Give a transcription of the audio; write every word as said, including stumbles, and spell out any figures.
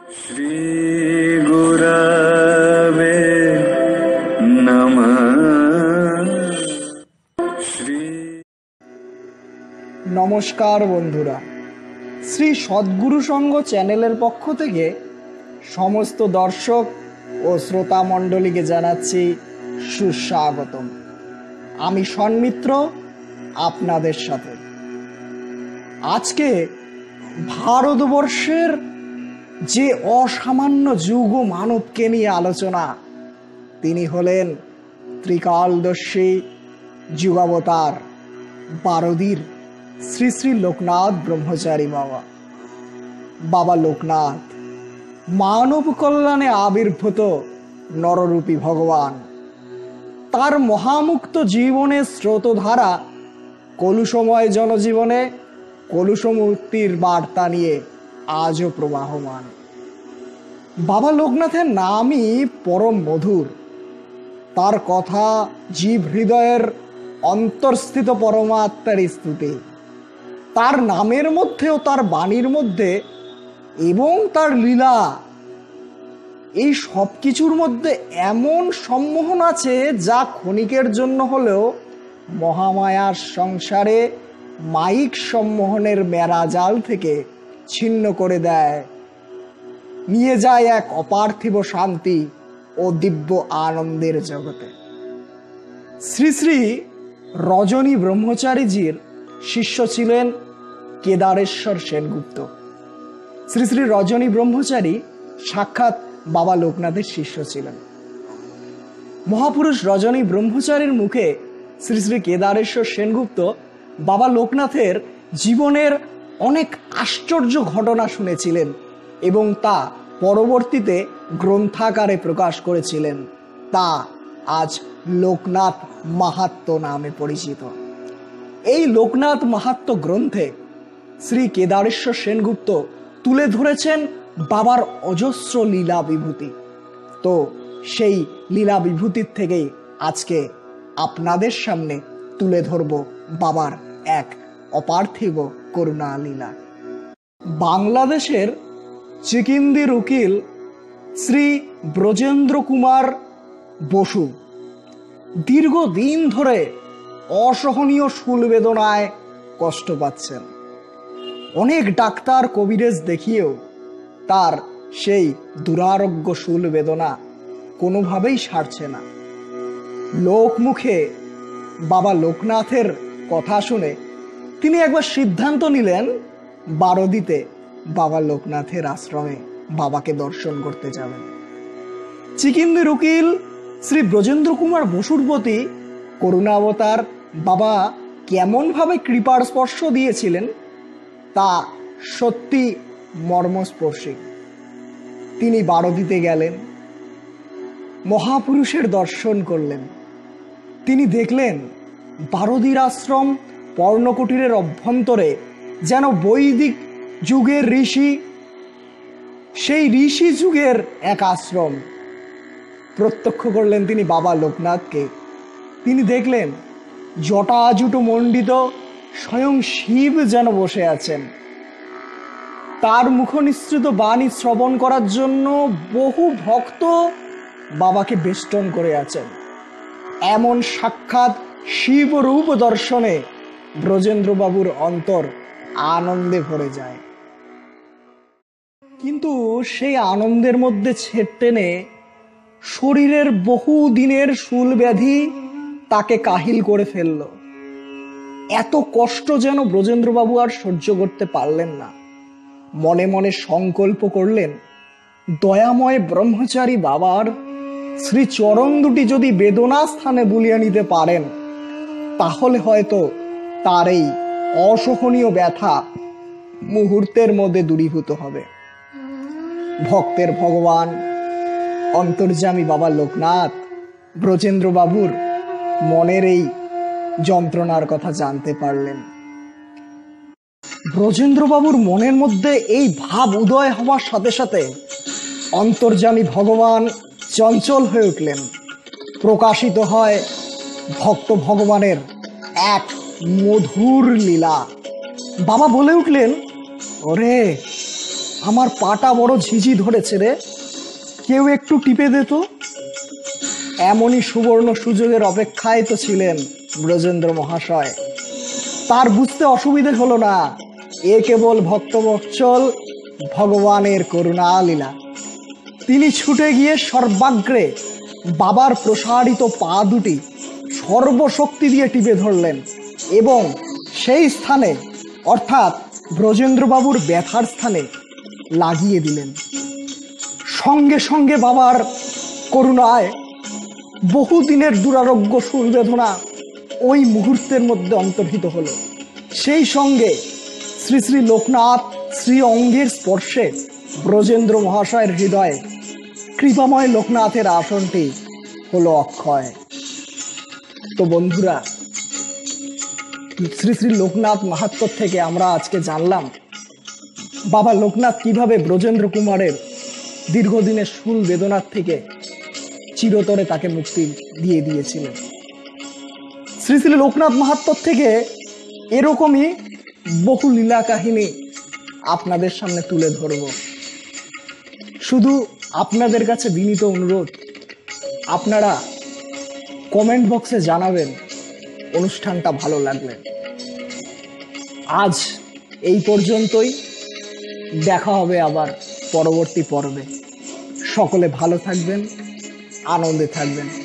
শ্রী গুরবে নমঃ। শ্রী নমস্কার বন্ধুরা, শ্রী সদ্গুরু সংঘ চ্যানেলের পক্ষ থেকে সমস্ত দর্শক ও শ্রোতা মণ্ডলীকে জানাচ্ছি সুস্বাগতম। আমি সন্মিত্র আপনাদের সাথে। আজকে ভারতবর্ষের যে অসামান্য যুগ মানবকে নিয়ে আলোচনা, তিনি হলেন ত্রিকালদর্শী যুগাবতার বারোদির শ্রী শ্রী লোকনাথ ব্রহ্মচারী বাবা। বাবা লোকনাথ মানব কল্যাণে আবির্ভূত নররূপী ভগবান। তার মহামুক্ত জীবনের স্রোতধারা কলুষময় জনজীবনে কলুষমুক্তির বার্তা নিয়ে আজও প্রবাহমান। বাবা লোকনাথের নামই পরম মধুর। তার কথা জীব হৃদয়ের অন্তর্স্থিত পরমাত্মার স্তুতি। তার নামের মধ্যেও তার বাণীর মধ্যে এবং তার লীলা, এই সব কিছুর মধ্যে এমন সম্মোহন আছে যা ক্ষণিকের জন্য হলেও মহামায়ার সংসারে মায়িক সম্মোহনের মেরাজাল থেকে ছিন্ন করে দেয়, নিয়ে যায় এক অপার্থিব শান্তি ও দিব্য আনন্দের জগতে। শ্রী শ্রী রজনী ব্রহ্মচারীজির শিষ্য ছিলেন কেদারেশ্বর সেনগুপ্ত। শ্রী শ্রী রজনী ব্রহ্মচারী সাক্ষাৎ বাবা লোকনাথের শিষ্য ছিলেন। মহাপুরুষ রজনী ব্রহ্মচারীর মুখে শ্রী শ্রী কেদারেশ্বর সেনগুপ্ত বাবা লোকনাথের জীবনের অনেক আশ্চর্য ঘটনা শুনেছিলেন এবং তা পরবর্তীতে গ্রন্থাকারে প্রকাশ করেছিলেন। তা আজ লোকনাথ মাহাত্ম্য নামে পরিচিত। এই লোকনাথ মাহাত্ম্য গ্রন্থে শ্রী কেদারেশ্বর সেনগুপ্ত তুলে ধরেছেন বাবার অজস্র লীলা বিভূতি। তো সেই লীলা বিভূতির থেকেই আজকে আপনাদের সামনে তুলে ধরব বাবার এক অপার্থিব করুণা লীলা। বাংলাদেশের চিকিন্দির উকিল শ্রী ব্রজেন্দ্র কুমার বসু দীর্ঘদিন ধরে অসহনীয় শূল বেদনায় কষ্ট পাচ্ছেন। অনেক ডাক্তার কবিরাজ দেখিয়েও তার সেই দুরারোগ্য শূল বেদনা কোনোভাবেই সারছে না। লোকমুখে বাবা লোকনাথের কথা শুনে তিনি একবার সিদ্ধান্ত নিলেন বারোদিতে বাবা লোকনাথের আশ্রমে বাবাকে দর্শন করতে যাবেন। চিকিন্দির উকিল শ্রী ব্রজেন্দ্র কুমার বসুর প্রতি করুণাবতার বাবা কেমনভাবে কৃপার স্পর্শ দিয়েছিলেন তা সত্যি মর্মস্পর্শী। তিনি বারোদিতে গেলেন, মহাপুরুষের দর্শন করলেন। তিনি দেখলেন বারোদির আশ্রম পর্ণকুটিরের অভ্যন্তরে যেন বৈদিক যুগের ঋষি, সেই ঋষি যুগের এক আশ্রম। প্রত্যক্ষ করলেন তিনি বাবা লোকনাথকে। তিনি দেখলেন জটাজুটো মণ্ডিত স্বয়ং শিব যেন বসে আছেন। তার মুখনিসৃত বাণী শ্রবণ করার জন্য বহু ভক্ত বাবাকে বেষ্টন করে আছেন। এমন সাক্ষাৎ শিব রূপ দর্শনে ব্রজেন্দ্রবাবুর অন্তর আনন্দে ভরে যায়। কিন্তু সেই আনন্দের মধ্যে ছেদ টেনে শরীরের বহু দিনের শূল ব্যাধি তাকে কাহিল করে ফেলল। এত কষ্ট যেন ব্রজেন্দ্রবাবু আর সহ্য করতে পারলেন না। মনে মনে সংকল্প করলেন, দয়াময় ব্রহ্মচারী বাবার শ্রীচরণ দুটি যদি বেদনা স্থানে বুলিয়ে নিতে পারেন, তাহলে হয়তো তার এই অসহনীয় ব্যথা মুহূর্তের মধ্যে দূরীভূত হবে। ভক্তের ভগবান অন্তর্যামী বাবা লোকনাথ ব্রজেন্দ্রবাবুর মনের এই যন্ত্রণার কথা জানতে পারলেন। ব্রজেন্দ্রবাবুর মনের মধ্যে এই ভাব উদয় হওয়ার সাথে সাথে অন্তর্যামী ভগবান চঞ্চল হয়ে উঠলেন। প্রকাশিত হয় ভক্ত ভগবানের এক মধুর লীলা। বাবা বলে উঠলেন, ওরে আমার পাটা বড় ঝিঝি ধরেছে রে, কেউ একটু টিপে দে তো। এমনই সুবর্ণ সুযোগের অপেক্ষায় তো ছিলেন ব্রজেন্দ্র মহাশয়। তার বুঝতে অসুবিধে হলো না, এ কেবল ভক্তবৎসল ভগবানের করুণা লীলা। তিনি ছুটে গিয়ে সর্বাগ্রে বাবার প্রসারিত পা দুটি সর্বশক্তি দিয়ে টিপে ধরলেন এবং সেই স্থানে অর্থাৎ ব্রজেন্দ্রবাবুর ব্যথার স্থানে লাগিয়ে দিলেন। সঙ্গে সঙ্গে বাবার করুণায় বহুদিনের দুরারোগ্য সুর বেদনা ওই মুহূর্তের মধ্যে অন্তর্হিত হলো। সেই সঙ্গে শ্রী শ্রী লোকনাথ শ্রী অঙ্গের স্পর্শে ব্রজেন্দ্র মহাশয়ের হৃদয়ে কৃপাময় লোকনাথের আসনটি হলো অক্ষয়। তো বন্ধুরা, শ্রী শ্রী লোকনাথ মাহাত্ম্য থেকে আমরা আজকে জানলাম বাবা লোকনাথ কিভাবে ব্রজেন্দ্র কুমারের দীর্ঘদিনের শুল বেদনার থেকে চিরতরে তাকে মুক্তি দিয়ে দিয়েছিলেন। শ্রী শ্রী লোকনাথ মাহাত্ম্য থেকে এরকমই বহু লীলা কাহিনী আপনাদের সামনে তুলে ধরব। শুধু আপনাদের কাছে বিনীত অনুরোধ, আপনারা কমেন্ট বক্সে জানাবেন অনুষ্ঠানটা ভালো লাগলে। আজ এই পর্যন্তই, দেখা হবে আবার পরবর্তী পর্বে। সকলে ভালো থাকবেন, আনন্দে থাকবেন।